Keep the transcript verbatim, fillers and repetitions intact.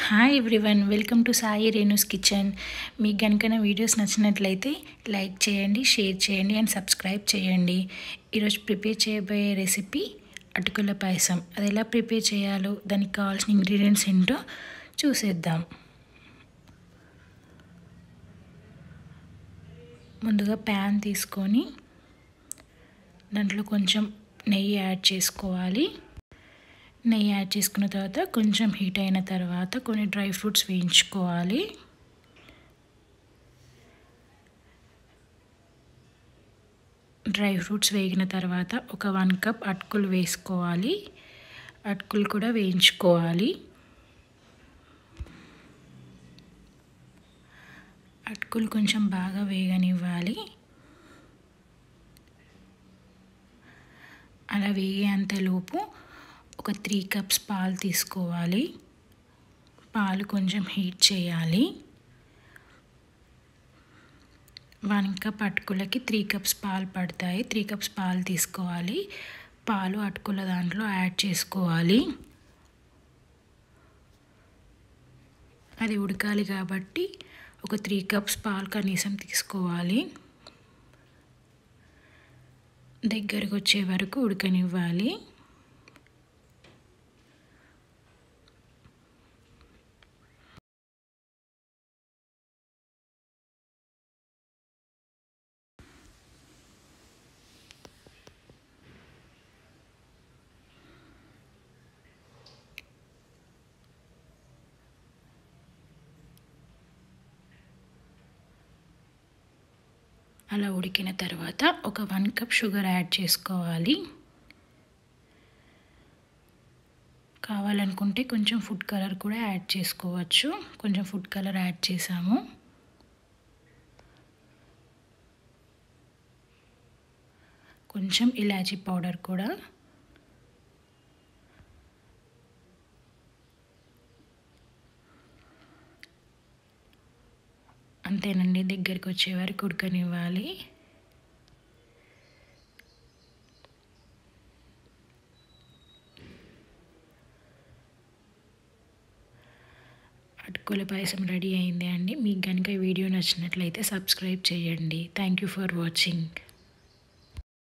Hi everyone, welcome to Sai Renu's kitchen. మీకు కనుక నా వీడియోస్ నచ్చినట్లయితే లైక్ చేయండి, షేర్ చేయండి అండ్ సబ్స్క్రైబ్ చేయండి. ఈరోజు ప్రిపేర్ చేయబోయే రెసిపీ అటుకుల పాయసం. అది ఎలా ప్రిపేర్ చేయాలో, దానికి కావాల్సిన ఇంగ్రీడియంట్స్ ఏంటో చూసేద్దాం. ముందుగా ప్యాన్ తీసుకొని దాంట్లో కొంచెం నెయ్యి యాడ్ చేసుకోవాలి. నెయ్యి యాడ్ చేసుకున్న తర్వాత కొంచెం హీట్ అయిన తర్వాత కొన్ని డ్రై ఫ్రూట్స్ వేయించుకోవాలి. డ్రై ఫ్రూట్స్ వేగిన తర్వాత ఒక వన్ కప్ అటుకులు వేసుకోవాలి. అటుకులు కూడా వేయించుకోవాలి. అటుకులు కొంచెం బాగా వేగనివ్వాలి. అలా వేగేంతలోపు ఒక త్రీ కప్స్ పాలు తీసుకోవాలి. పాలు కొంచెం హీట్ చేయాలి. వన్ కప్ అటుకులకి త్రీ కప్స్ పాలు పడతాయి. త్రీ కప్స్ పాలు తీసుకోవాలి. పాలు అటుకుల దాంట్లో యాడ్ చేసుకోవాలి. అది ఉడకాలి కాబట్టి ఒక త్రీ కప్స్ పాలు కనీసం తీసుకోవాలి. దగ్గరకు వచ్చే వరకు ఉడకనివ్వాలి. అలా ఉడికిన తర్వాత ఒక వన్ కప్ షుగర్ యాడ్ చేసుకోవాలి. కావాలనుకుంటే కొంచెం ఫుడ్ కలర్ కూడా యాడ్ చేసుకోవచ్చు. కొంచెం ఫుడ్ కలర్ యాడ్ చేసాము. కొంచెం ఇలాచీ పౌడర్ కూడా. అంతేనండి, దగ్గరికి వచ్చే వరకు ఉడకనివ్వాలి. అటుకుల పాయసం రెడీ అయింది అండి. మీకు కనుక ఈ వీడియో నచ్చినట్లయితే సబ్స్క్రైబ్ చేయండి. Thank you for watching.